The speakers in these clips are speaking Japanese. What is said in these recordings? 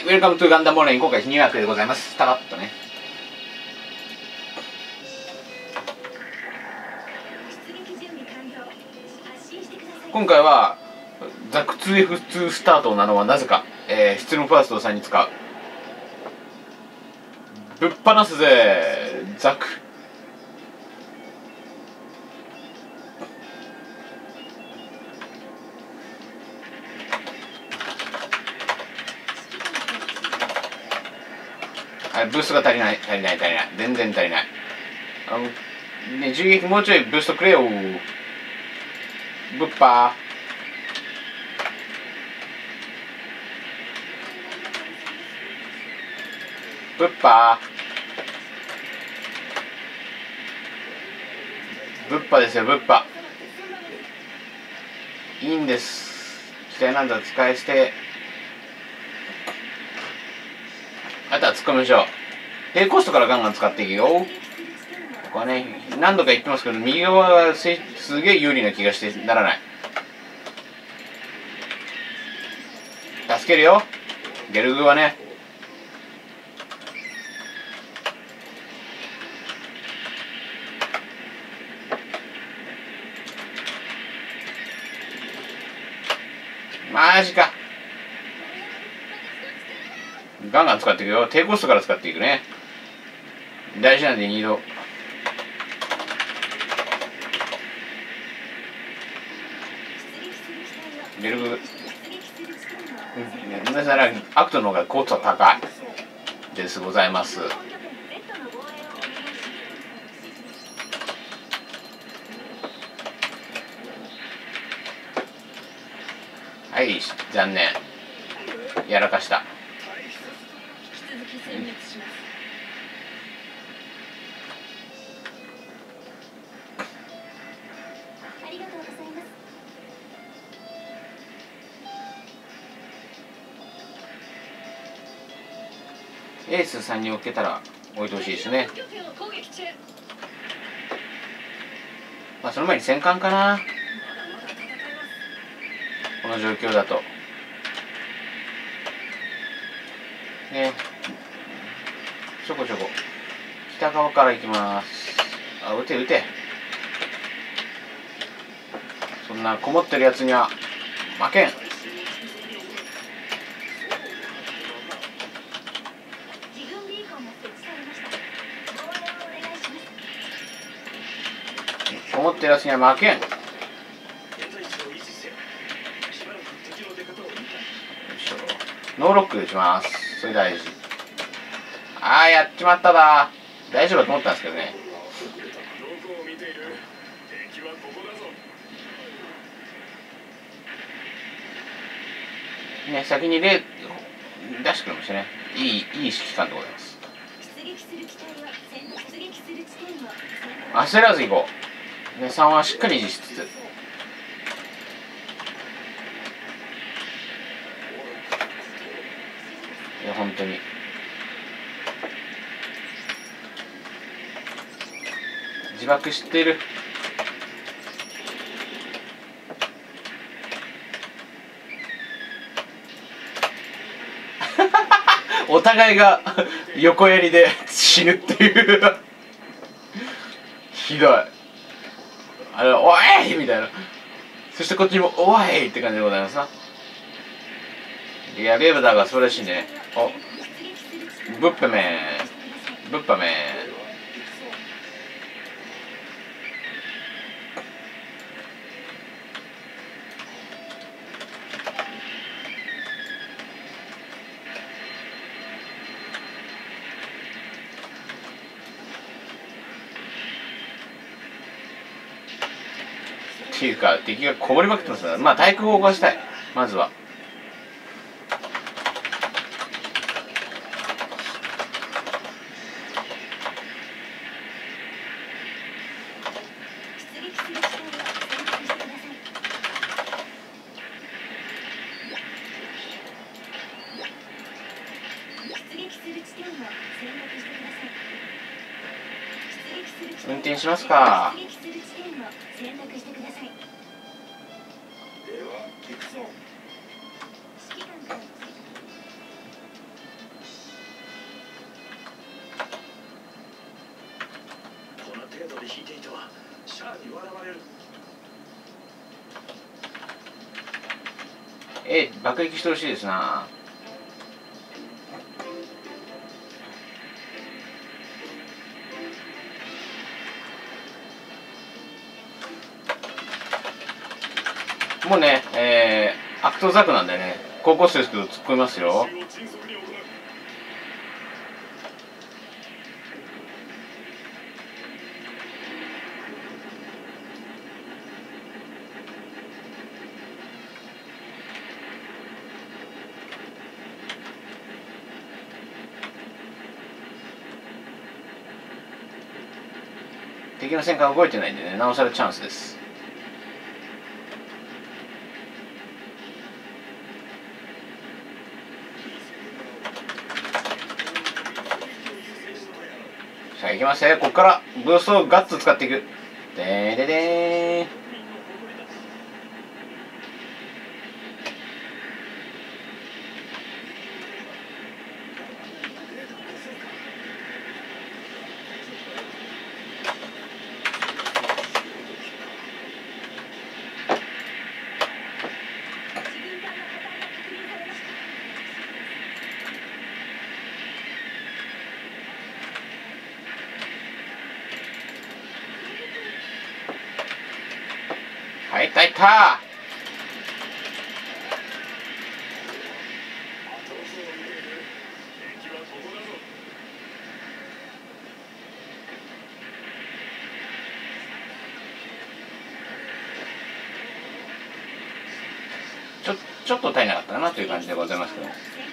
ウェルカムトゥガンダムオンライン、今回ニューアークでございます。たらっとね。今回はザク 2F2 スタートなのはなぜか、出力ファーストさんに使う。ぶっ放すぜザク。ブーストが足りない全然足りない。ね、銃撃もうちょいブーストくれよ。ぶっぱぶっぱぶっぱですよ、ぶっぱ。いいんです、機体なんだ使い捨て。あとは突っ込みましょう。低コストからガンガン使っていくよ。ここはね、何度か言ってますけど、右側はすげえ有利な気がしてならない。助けるよゲルグはね。マジか。ガンガン使っていくよ。低コストから使っていくね。大事なんで2度。ゲルグ。なぜならアクトの方がコスト高いですございます。はい、残念。やらかした。エース3に置けたら置いてほしいですね。まあその前に戦艦かな、この状況だとね。ちょこちょこ北側から行きます。あ、撃て撃て。そんなこもってるやつには負けん。こもってるやつには負けん。よいしょ。ノーロックでします。それ大事。ああ、やっちまっただ。大丈夫だと思ったんですけどね。ね、先に例出してくれましたね。いい指揮官でございます。焦らず行こう。ね、3はしっかり維持しつつ。いや、本当に。自爆してる。お互いが横やりで死ぬっていうひどい。あれ、おいみたいな。そしてこっちにもおいって感じでございますな。いや、ベーバダーが素晴らしいね。お、ブッパメンブッパメン。っていうか敵がこぼれまくってますから、まあ対空を動かしたい。まずは運転しますか。 爆撃してほしいですな。もうね、悪党ザクなんでね、高校生ですけど突っ込みますよ。敵の戦艦動いてないんでね、なおさらチャンスです。さあ行きますね。ここからブーストをガッツ使っていく。でーででーん。はい、いったいった。ちょっと足りなかったかなという感じでございますけど。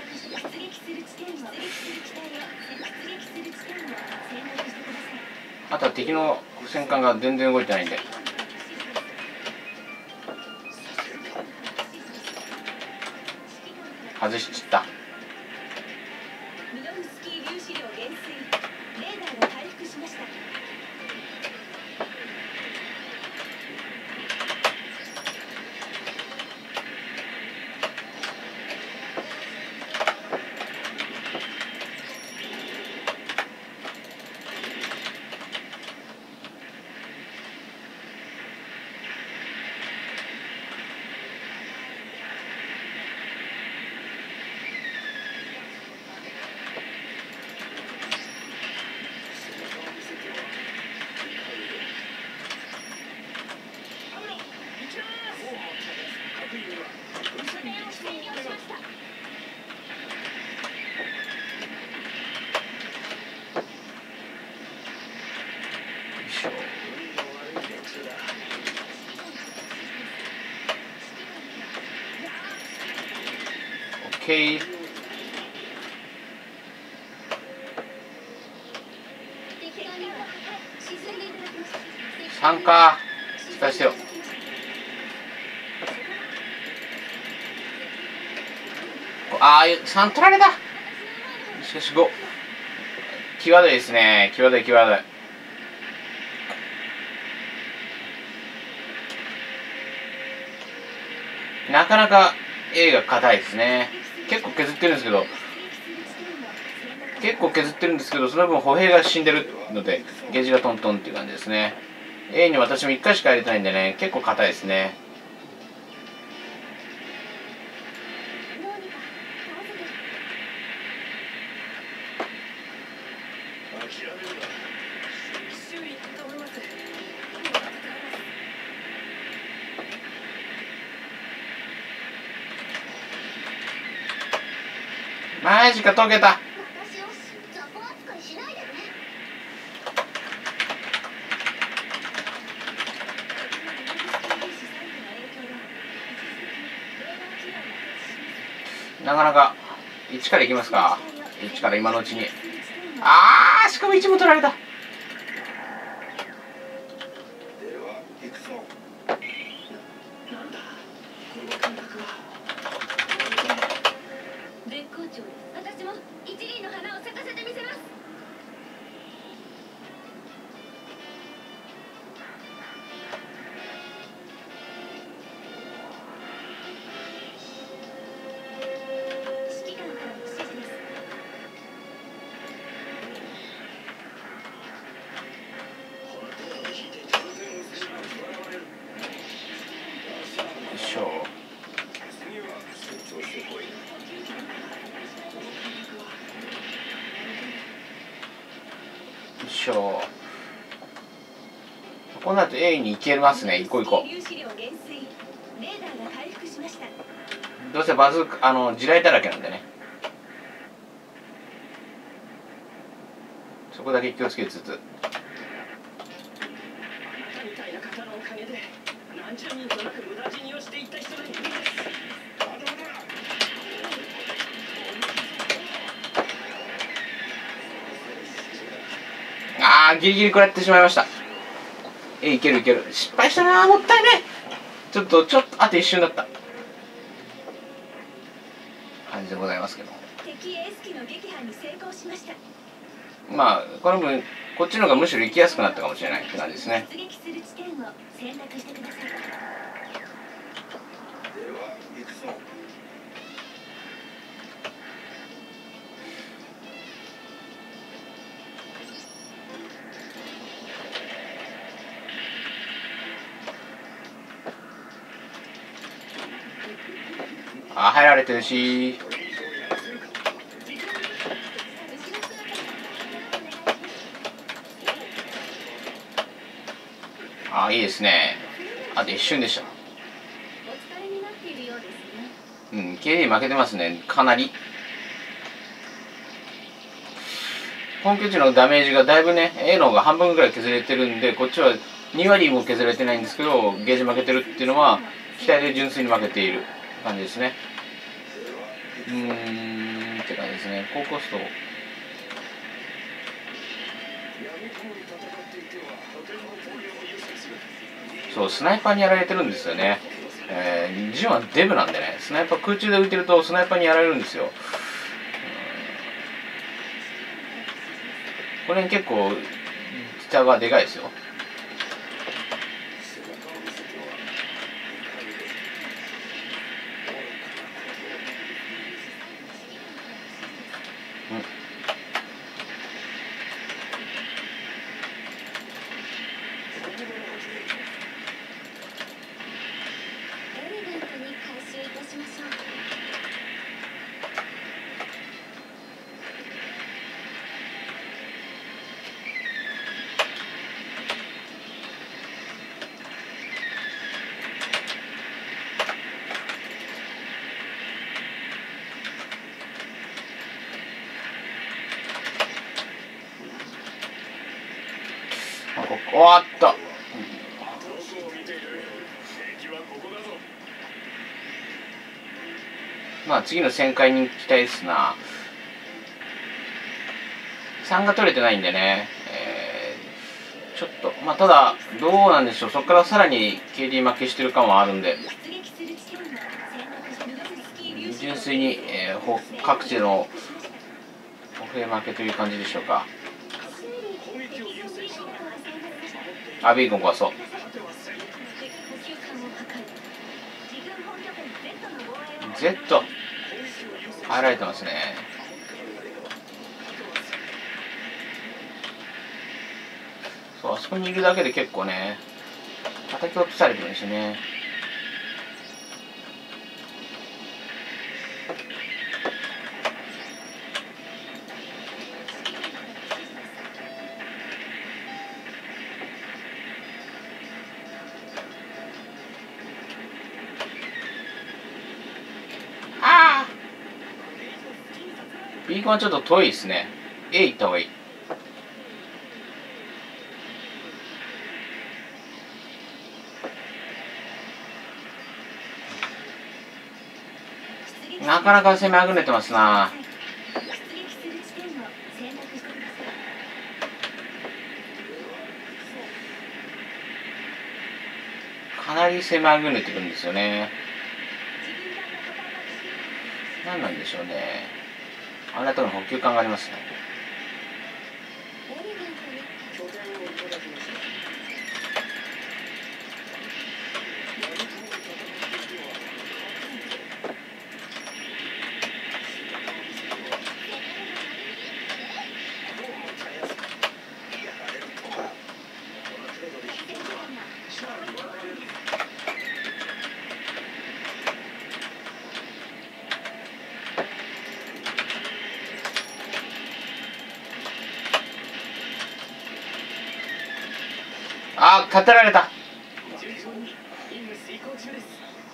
あとは敵の戦艦が全然動いてないんで。外しちった。OK。3か。期待してよ。ああ、3取られた。しかし5。際どいですね。際どい際どい。なかなか A が硬いですね。結構削ってるんですけど、その分歩兵が死んでるので、ゲージがトントンっていう感じですね。A に私も1回しか入れてないんでね、結構硬いですね。マジか、溶けた。なかなか1からいきますか。1から今のうちに。あー、しかも1も取られた。 私も一輪の花を咲かせてみせます。指揮官からの指示です。 こうなると A に行けますね。行こう行こ粒子量減衰。レーダーが回復しました。 う。どうせバズーカ地雷だらけなんでね。そこだけ気をつけつつ。 みたいな方のおかげで何十人となく無駄死にをしていった人がいるんです。 ギリギリ食らってしまいました。いけるいける。失敗したな、もったいない。ちょっとあと一瞬だった感じでございますけど。 敵エース機の撃破に成功しました。 まあこの分こっちの方がむしろ行きやすくなったかもしれないって感じですね。 出撃する地点を選択してください。 入られてるし。いいですね。あと一瞬でした。 お疲れになっているようですね。 KD 負けてますね、かなり。本拠地のダメージがだいぶね、A の方が半分ぐらい削れてるんで、こっちは2割も削れてないんですけど、ゲージ負けてるっていうのは、期待で純粋に負けている感じですね。って感じですね。高コスト。そう、スナイパーにやられてるんですよね。ジンはデブなんでね、スナイパー空中で浮いてるとスナイパーにやられるんですよ。これ結構下がでかいですよ。終わった。まあ次の旋回に期待ですな。3が取れてないんでね、ちょっとまあただどうなんでしょう。そこからさらに KD 負けしてる感はあるんで、純粋に、各地の歩兵負けという感じでしょうか。ビーコン壊そう。Z 入られてますね。そう、あそこにいるだけで結構ね、叩き落とされてるんですよね。ビーコンはちょっと遠いですね。A 行った方がいい。なかなか攻めあぐねてますな。かなり攻めあぐねてるんですよね。何なんでしょうね。あなたの補給感がありますね。 あー、立てられた。 順調に任務遂行中です。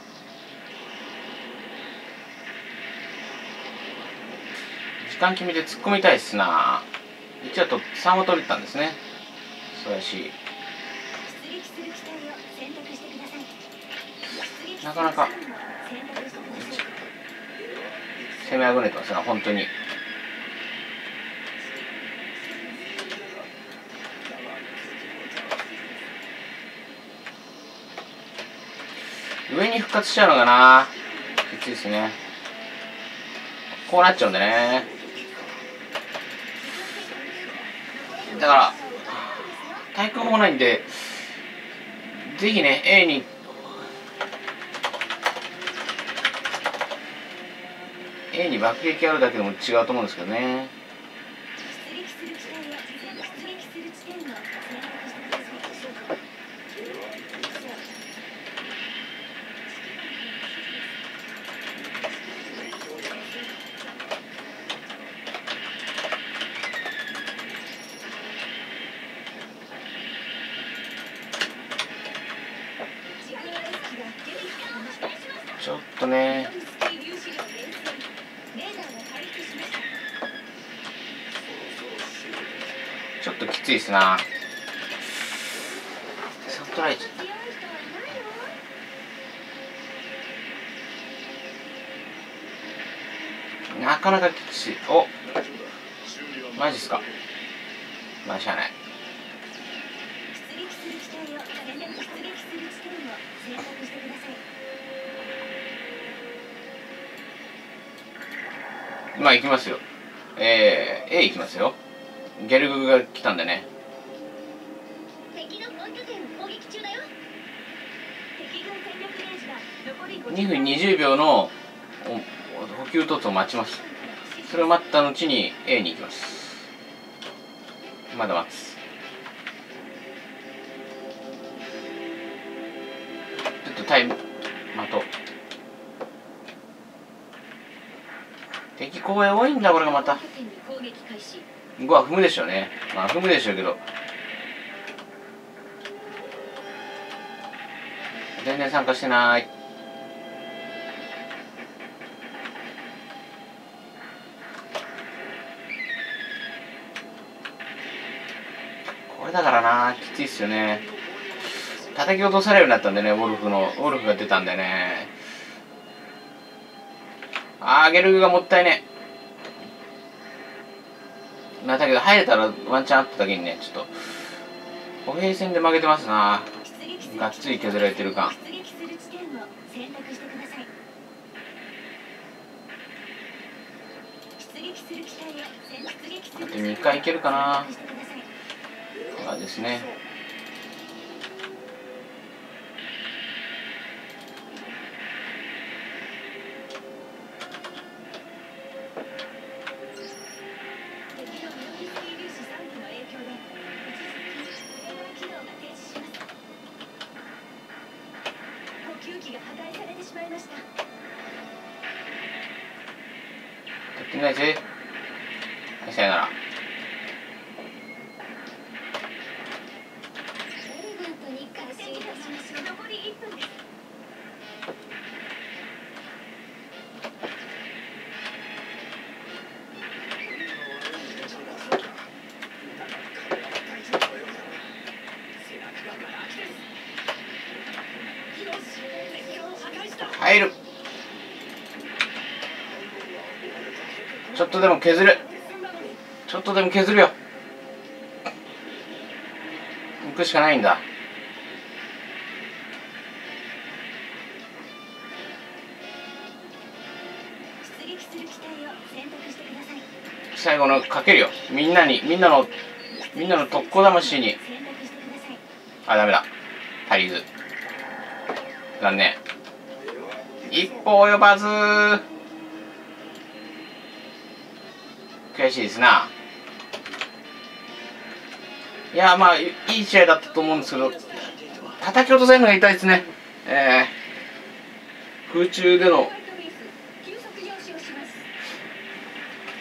時間決めて突っ込みたいっすな。一応と3を取れたんですね。素晴らしい。 出撃する機体を選択してください。出撃するなかなか機体を選択してください。 攻めあぐねてますな、本当に。上に復活しちゃうのがな、きついですね。こうなっちゃうんでね。だから対空砲ないんで、ぜひね A に爆撃あるだけでも違うと思うんですけどね。 出撃する機体を出撃する地点を選択してください。自分の意識が出てきていました。 ちょっとね、 スキー粒子が連戦。レーダーを回復しました。 ちょっときついですな。サントライズ強い人はいないよ。 なかなかきつい。お、マジっすか。まあしゃあない。 出撃する機体を出撃する地点を選択してください。 まあ行きますよ。A 行きますよ。ゲルグが来たんでね。 敵の本拠点を攻撃中だよ。敵軍戦力ゲージが残り 2分20秒の補給突を待ちます。それを待った後に A に行きます。まだ待つ。ちょっとタイム待とう。敵公園多いんだこれがまた。 本拠点に攻撃開始。 5は踏むでしょうね。まあ踏むでしょうけど、全然参加してない。これだからな、きついっすよね。叩き落とされるようになったんでね、ウォルフが出たんでね。あー、ゲルグがもったいね。まあだけど入れたらワンチャンあっただけにね、ちょっと歩兵戦で負けてますな。がっつり削られてる感。 出撃する地点を選択してください。出撃する機体を出撃するあと2回いけるかな。 選択してください。 こんな感じですね。 敵のミノリスキー粒子3機の影響で一時的に AI 機能が停止します。補給機が破壊されてしまいました。 取ってないぜ。はい、さよなら。 エレガントに回収いたしましょう。残り1分です。 入る。ちょっとでも削る。ちょっとでも削るよ。行くしかないんだ。 出撃する機体を選択してください。 最後のかけるよ。みんなの特攻魂に。 選択してください。 あ、ダメだ。足りず。残念。一歩及ばず。悔しいですな。いや、まあいい試合だったと思うんですけど、叩き落とせるのが痛いですね。空中での急速上昇します。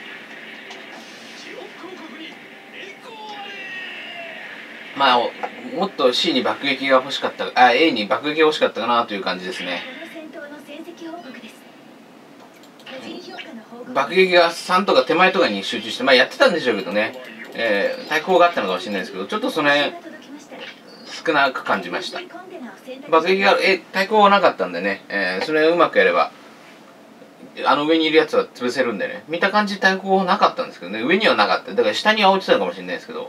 記憶報告に栄光あれ。 まあもっと C に爆撃が欲しかった、あ、A に爆撃が欲しかったかなという感じですね。 この戦闘の成績報告です。個人評価の報告。 爆撃が3とか手前とかに集中して、まあやってたんでしょうけどね、対抗があったのかもしれないですけど、ちょっとその辺少なく感じました。爆撃が対抗がなかったんでね、それをうまくやれば上にいるやつは潰せるんでね、見た感じ対抗なかったんですけどね、上にはなかった、だから下には落ちてたかもしれないですけど、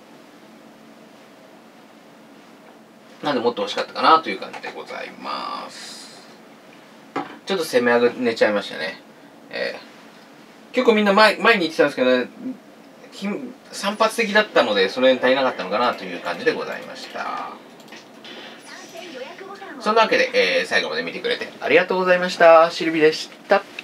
なんでもっと欲しかったかなという感じでございます。ちょっと攻め上げ寝ちゃいましたね。結構みんな前に言ってたんですけどね、散発的だったのでそれに足りなかったのかなという感じでございました。そんなわけで、最後まで見てくれてありがとうございました。シルビでした。